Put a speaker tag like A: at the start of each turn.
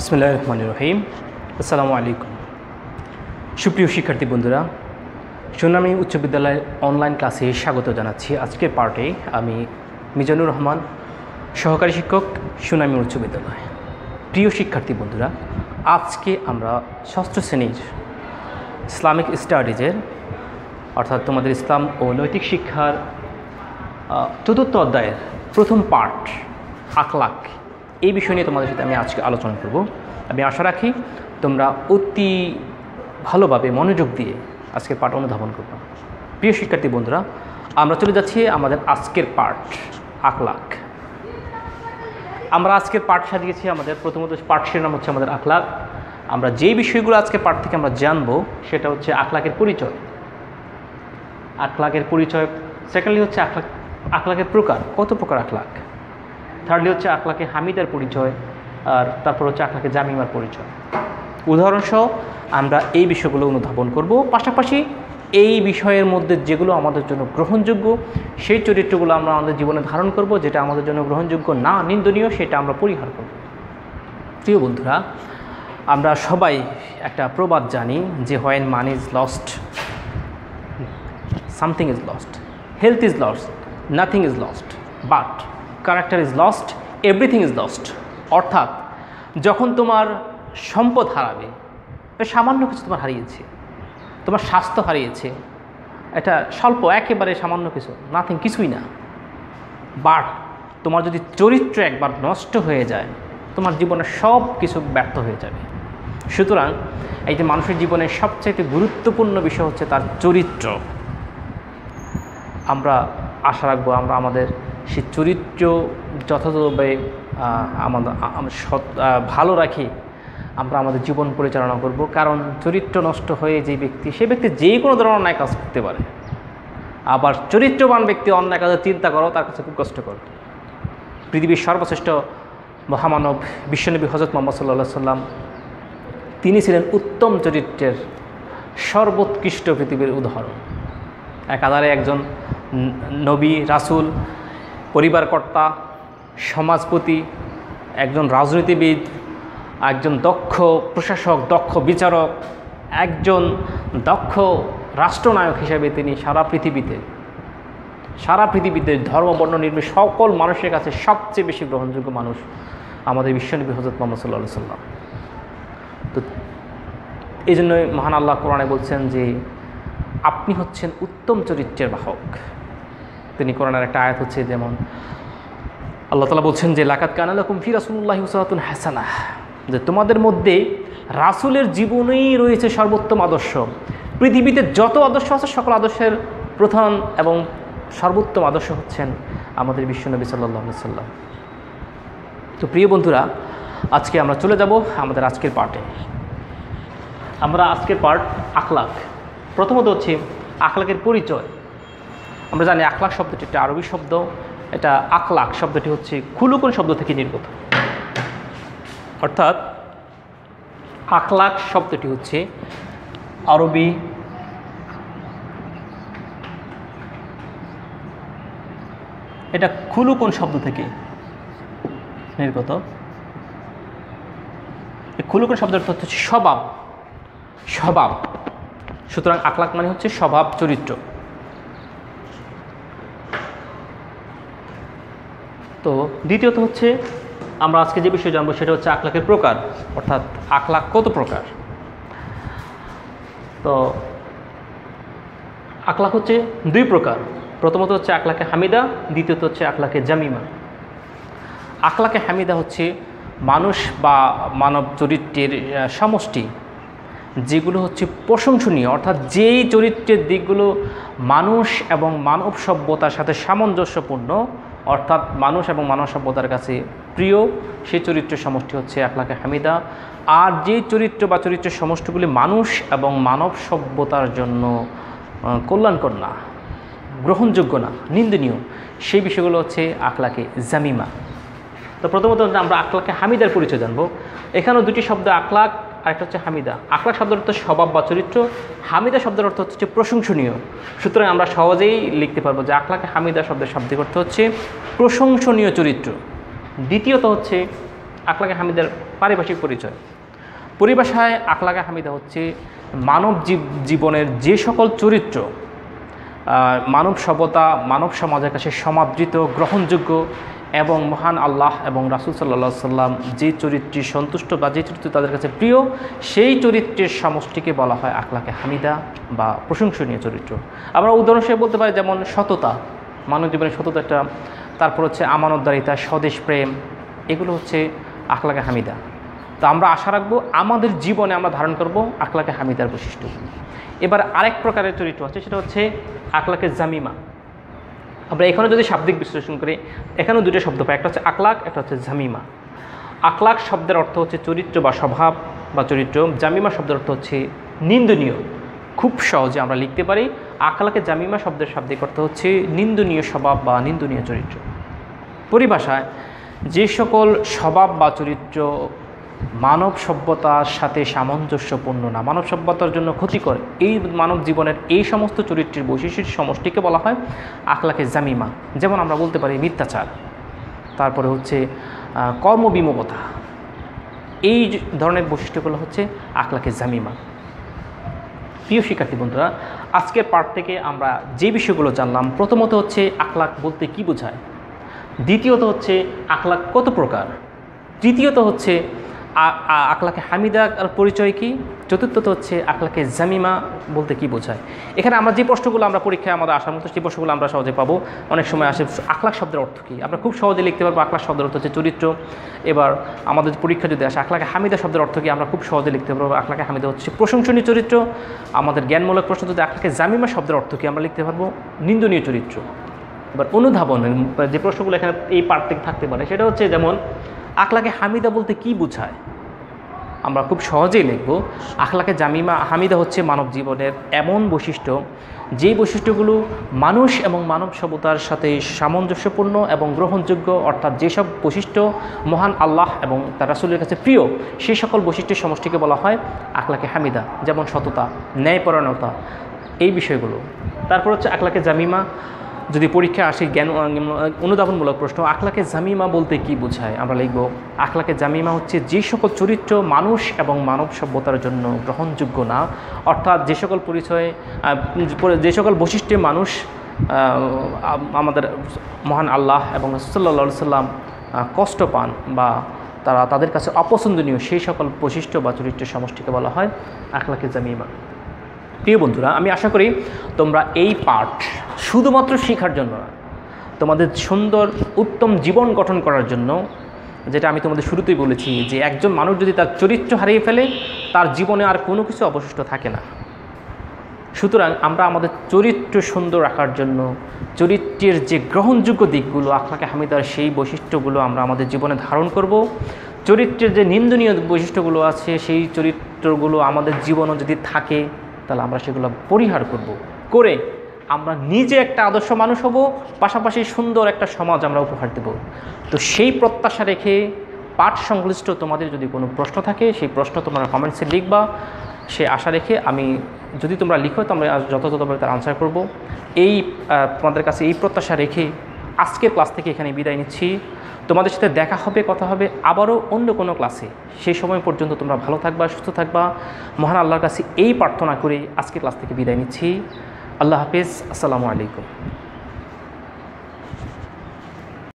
A: বিসমিল্লাহির রহমানির রহিম। আসসালামু আলাইকুম। সুপ্রিয় শিক্ষার্থী বন্ধুরা, সুনামি উচ্চ বিদ্যালয়ের অনলাইন ক্লাসে স্বাগত জানাচ্ছি। আজকের পার্টে আমি মিজানুর রহমান, সহকারী শিক্ষক, সুনামি উচ্চ বিদ্যালয়। প্রিয় শিক্ষার্থী বন্ধুরা, আজকে আমরা ষষ্ঠ শ্রেণীর ইসলামিক স্টাডিজের অর্থাৎ তোমাদের ইসলাম ও নৈতিক শিক্ষার চতুর্থ অধ্যায়ের প্রথম পার্ট আখলাক, এই বিষয় নিয়ে তোমাদের সাথে আমি আজকে আলোচনা করব। আমি আশা রাখি তোমরা অতি ভালোভাবে মনোযোগ দিয়ে আজকের পাঠ অনুধাবন করবে। প্রিয় শিক্ষার্থী বন্ধুরা, আমরা চলে যাচ্ছি আমাদের আজকের পাঠ আখলাক। আমরা আজকের পাঠ সাজিয়েছি আমাদের প্রথমত পাঠ শিরোনাম হচ্ছে আমাদের আখলাক। আমরা যেই বিষয়গুলো আজকে পাঠ থেকে আমরা জানবো সেটা হচ্ছে আখলাকের পরিচয়। আখলাকের পরিচয়। সেকেন্ডলি হচ্ছে আখলাকের প্রকার, কত প্রকার আখলাক। থার্ডলি হচ্ছে আখলাকে হামিদার পরিচয়, আর তারপর হচ্ছে আখলাকে জামিমার পরিচয়। উদাহরণসহ আমরা এই বিষয়গুলো অনুধাবন করব। পাশাপাশি এই বিষয়ের মধ্যে যেগুলো আমাদের জন্য গ্রহণযোগ্য সেই চরিত্রগুলো আমরা আমাদের জীবনে ধারণ করব, যেটা আমাদের জন্য গ্রহণযোগ্য না, নিন্দনীয়, সেটা আমরা পরিহার করব। প্রিয় বন্ধুরা, আমরা সবাই একটা প্রবাদ জানি যে when money is lost something is lost, health is lost nothing is lost, but character is lost everything is lost. অর্থাৎ যখন তোমার সম্পদ হারাবে, সামান্য কিছু তোমার হারিয়েছে, তোমার স্বাস্থ্য হারিয়েছে, এটা স্বল্প, একেবারে সামান্য কিছু, নাথিং, কিছুই না, বাট তোমার যদি চরিত্র একবার নষ্ট হয়ে যায়, তোমার জীবনের সব কিছু ব্যর্থ হয়ে যাবে। সুতরাং এই যে মানুষের জীবনের সবচেয়ে গুরুত্বপূর্ণ বিষয় হচ্ছে তার চরিত্র। আমরা আশা রাখবো আমরা আমাদের সেই চরিত্র যথাযথভাবে আমাদের ভালো রাখি আমরা আমাদের জীবন পরিচালনা করব। কারণ চরিত্র নষ্ট হয়ে যে ব্যক্তি, সে ব্যক্তি যে কোনো ধরনের অন্যায় কাজ করতে পারে। আবার চরিত্রবান ব্যক্তি অন্যায় কাজের চিন্তা করো তার কাছে খুব কষ্টকর। পৃথিবীর সর্বশ্রেষ্ঠ মহামানব বিশ্বনবী হযরত মুহাম্মদ সাল্লাল্লাহু আলাইহি সাল্লাম, তিনি ছিলেন উত্তম চরিত্রের সর্বোৎকৃষ্ট পৃথিবীর উদাহরণ। একাধারে একজন নবী, রাসূল, পরিবারকর্তা, সমাজপতি, একজন রাজনীতিবিদ, একজন দক্ষ প্রশাসক, দক্ষ বিচারক, একজন দক্ষ রাষ্ট্রনায়ক হিসেবে তিনি সারা পৃথিবীতে ধর্ম বর্ণ নির্বিশেষে সকল মানুষের কাছে সবচেয়ে বেশি গ্রহণযোগ্য মানুষ আমাদের বিশ্বনবী হযরত মুহাম্মদ সাল্লাল্লাহু আলাইহি সাল্লাম। তো এই জন্যই মহান আল্লাহ কোরআনে বলছেন যে আপনি হচ্ছেন উত্তম চরিত্রের বাহক। তিনি কোরআনের একটা আয়াত হচ্ছে, যেমন আল্লাহ তাআলা বলছেন যে লাকাদ কানা লাকুম ফি রাসূলিল্লাহি উসওয়াতুন হাসানাহ, যে তোমাদের মধ্যে রাসূলের জীবনেই রয়েছে সর্বোত্তম আদর্শ। পৃথিবীতে যত আদর্শ আছে সকল আদর্শের প্রধান এবং সর্বোত্তম আদর্শ হচ্ছেন আমাদের বিশ্বনবী সাল্লাল্লাহু আলাইহি সাল্লাম। তো প্রিয় বন্ধুরা, আজকে আমরা চলে যাব আমাদের আজকের পার্টে। আমরা আজকের পার্ট আখলাক। প্রথমত হচ্ছে আখলাকের পরিচয়। আমরা জানি আখলাক শব্দটি একটা আরবি শব্দ। এটা আখলাক শব্দটি হচ্ছে খুলুকুন শব্দ থেকে নির্গত। অর্থাৎ আখলাক শব্দটি হচ্ছে আরবি এটা খুলুকুন শব্দ থেকে নির্গত। এই খুলুকুন শব্দের অর্থ হচ্ছে স্বভাব। সুতরাং আখলাক মানে হচ্ছে স্বভাব, চরিত্র। তো দ্বিতীয়ত হচ্ছে আমরা আজকে যে বিষয় জানবো সেটা হচ্ছে আখলাকের প্রকার, অর্থাৎ আখলাক কত প্রকার। তো আখলাক হচ্ছে দুই প্রকার। প্রথমত হচ্ছে আখলাকে হামিদা, দ্বিতীয়ত হচ্ছে আখলাকে জামিমা। আখলাকে হামিদা হচ্ছে মানুষ বা মানব চরিত্রের সমষ্টি, যেগুলো হচ্ছে প্রশংসনীয়, অর্থাৎ যেই চরিত্রের দিকগুলো মানুষ এবং মানব সভ্যতার সাথে সামঞ্জস্যপূর্ণ, অর্থাৎ মানুষ এবং মানব সভ্যতার কাছে প্রিয়, সেই চরিত্রের সমষ্টি হচ্ছে আখলাকে হামিদা। আর যে চরিত্র বা চরিত্রের সমষ্টিগুলি মানুষ এবং মানব সভ্যতার জন্য কল্যাণকর না, গ্রহণযোগ্য না, নিন্দনীয়, সেই বিষয়গুলো হচ্ছে আখলাকে জামিমা। তো প্রথমত আমরা আখলাকে হামিদার পরিচয় জানবো। এখানেও দুটি শব্দ, আখলাক আর একটা হচ্ছে হামিদা। আখলাক শব্দের অর্থ স্বভাব বা চরিত্র, হামিদা শব্দের অর্থ হচ্ছে প্রশংসনীয়। সুতরাং আমরা সহজেই লিখতে পারবো যে আখলাকে হামিদা শব্দের শাব্দিক অর্থ হচ্ছে প্রশংসনীয় চরিত্র। দ্বিতীয়ত হচ্ছে আখলাকে হামিদার পারিভাষিক পরিচয়। পরিভাষায় আখলাকে হামিদা হচ্ছে মানব জীবনের যে সকল চরিত্র মানব সভ্যতা মানব সমাজের কাছে সমাদৃত, গ্রহণযোগ্য এবং মহান আল্লাহ এবং রাসূল সাল্লাল্লাহু আলাইহি সাল্লাম যে চরিত্রে সন্তুষ্ট বা যে চরিত্র তাদের কাছে প্রিয়, সেই চরিত্রের সমষ্টিকে বলা হয় আখলাকে হামিদা বা প্রশংসনীয় চরিত্র। আমরা উদাহরণ হিসেবে বলতে পারি যেমন সততা, মানব জীবনের সততা একটা, তারপর হচ্ছে আমানতদারিতা, স্বদেশ প্রেম, এগুলো হচ্ছে আখলাকে হামিদা। তো আমরা আশা রাখবো আমাদের জীবনে আমরা ধারণ করব আখলাকে হামিদার বৈশিষ্ট্য। এবার আরেক প্রকারের চরিত্র আছে, সেটা হচ্ছে আখলাকে জামিমা। আমরা এখানে যদি শাব্দিক বিশ্লেষণ করি, এখানেও দুটো শব্দ পাই, একটা হচ্ছে আখলাক, একটা হচ্ছে জামিমা। আখলাক শব্দের অর্থ হচ্ছে চরিত্র বা স্বভাব বা চরিত্র, জামিমা শব্দের অর্থ হচ্ছে নিন্দনীয়। খুব সহজে আমরা লিখতে পারি আখলাকে জামিমা শব্দের শাব্দিক অর্থ হচ্ছে নিন্দনীয় স্বভাব বা নিন্দনীয় চরিত্র। পরিভাষায় যে সকল স্বভাব বা চরিত্র মানব সভ্যতার সাথে সামঞ্জস্যপূর্ণ না, মানব সভ্যতার জন্য ক্ষতিকর, এই মানব জীবনের এই সমস্ত চরিত্রের বৈশিষ্ট্যের সমষ্টিকে বলা হয় আখলাকে জামিমা। যেমন আমরা বলতে পারি মিথ্যাচার, তারপরে হচ্ছে কর্মবিমুখতা, এই ধরনের বৈশিষ্ট্যগুলো হচ্ছে আখলাকে জামিমা। প্রিয় শিক্ষার্থী বন্ধুরা, আজকের পাঠ থেকে আমরা যে বিষয়গুলো জানলাম, প্রথমত হচ্ছে আখলাক বলতে কি বোঝায়, দ্বিতীয়ত হচ্ছে আখলাক কত প্রকার, তৃতীয়ত হচ্ছে আখলাকে হামিদার পরিচয় কি, চতুর্থত হচ্ছে আখলাকে জামিমা বলতে কি বোঝায়। এখানে আমরা যে প্রশ্নগুলো আমরা পরীক্ষায় আমাদের আসার মতো সেই প্রশ্নগুলো আমরা সহজে পাবো। অনেক সময় আসে আখলাক শব্দের অর্থ কী, আমরা খুব সহজে লিখতে পারবো আখলাক শব্দের অর্থ হচ্ছে চরিত্র। এবার আমাদের পরীক্ষা যদি আসে আখলাকে হামিদা শব্দের অর্থ কী, আমরা খুব সহজে লিখতে পারবো আখলাকে হামিদা হচ্ছে প্রশংসনীয় চরিত্র। আমাদের জ্ঞানমূলক প্রশ্ন যদি আখলাকে জামিমা শব্দের অর্থ কী, আমরা লিখতে পারবো নিন্দনীয় চরিত্র। এবার অনুধাবনের যে প্রশ্নগুলো এখানে এই পাঠ থেকে থাকতে পারে, সেটা হচ্ছে যেমন আখলাকে হামিদা বলতে কি বোঝায়, আমরা খুব সহজেই লিখব আখলাকে জামিমা হামিদা হচ্ছে মানব জীবনের এমন বৈশিষ্ট্য যেই বৈশিষ্ট্যগুলো মানুষ এবং মানব সভ্যতার সাথে সামঞ্জস্যপূর্ণ এবং গ্রহণযোগ্য, অর্থাৎ যেসব বৈশিষ্ট্য মহান আল্লাহ এবং তার রাসূলের কাছে প্রিয়, সেই সকল বৈশিষ্ট্যের সমষ্টিকে বলা হয় আখলাকে হামিদা। যেমন সততা, ন্যায়পরায়ণতা, এই বিষয়গুলো। তারপর হচ্ছে আখলাকে জামিমা, যদি পরীক্ষা আসে জ্ঞান অনুধাবনমূলক প্রশ্ন, আখলাকে জামিমা বলতে কি বোঝায়, আমরা লিখব আখলাকে জামিমা হচ্ছে যে সকল চরিত্র মানুষ এবং মানব সভ্যতার জন্য গ্রহণযোগ্য না, অর্থাৎ যে সকল পরিচয়ে যে সকল বৈশিষ্ট্যে মানুষ আমাদের মহান আল্লাহ এবং সাল্লাল্লাহু আলাইহি সাল্লাম কষ্ট পান বা তাদের কাছে অপছন্দনীয়, সেই সকল বৈশিষ্ট্য বা চরিত্রের সমষ্টিকে বলা হয় আখলাকে জামিমা। প্রিয় বন্ধুরা, আমি আশা করি তোমরা এই পাঠ শুধুমাত্র শেখার জন্য না, তোমাদের সুন্দর উত্তম জীবন গঠন করার জন্য, যেটা আমি তোমাদের শুরুতেই বলেছি যে একজন মানুষ যদি তার চরিত্র হারিয়ে ফেলে তার জীবনে আর কোনো কিছু অবশিষ্ট থাকে না। সুতরাং আমরা আমাদের চরিত্র সুন্দর রাখার জন্য চরিত্রের যে গ্রহণযোগ্য দিকগুলো আখলাকে হামিদার, সেই বৈশিষ্ট্যগুলো আমরা আমাদের জীবনে ধারণ করব। চরিত্রের যে নিন্দনীয় বৈশিষ্ট্যগুলো আছে সেই চরিত্রগুলো আমাদের জীবনে যদি থাকে তাহলে আমরা সেগুলো পরিহার করে আমরা নিজে একটা আদর্শ মানুষ হব, পাশাপাশি সুন্দর একটা সমাজ আমরা উপহার দেব। তো সেই প্রত্যাশা রেখে পাঠ সংশ্লিষ্ট তোমাদের যদি কোনো প্রশ্ন থাকে সেই প্রশ্ন তোমরা কমেন্টসে লিখবা, সে আশা রেখে আমি যদি তোমরা লিখো তো আমরা যথাযথভাবে তার আনসার করব। তোমাদের কাছে এই প্রত্যাশা রেখে আজকের ক্লাস থেকে এখানে বিদায় নিচ্ছি। তোমাদের সাথে দেখা হবে, কথা হবে আবারও অন্য কোনো ক্লাসে। সেই সময় পর্যন্ত তোমরা ভালো থাকবা, সুস্থ থাকবা। মহান আল্লাহর কাছে এই প্রার্থনা করে আজকের ক্লাস থেকে বিদায় নিচ্ছি। আল্লাহ হাফেজ, আসসালামু আলাইকুম।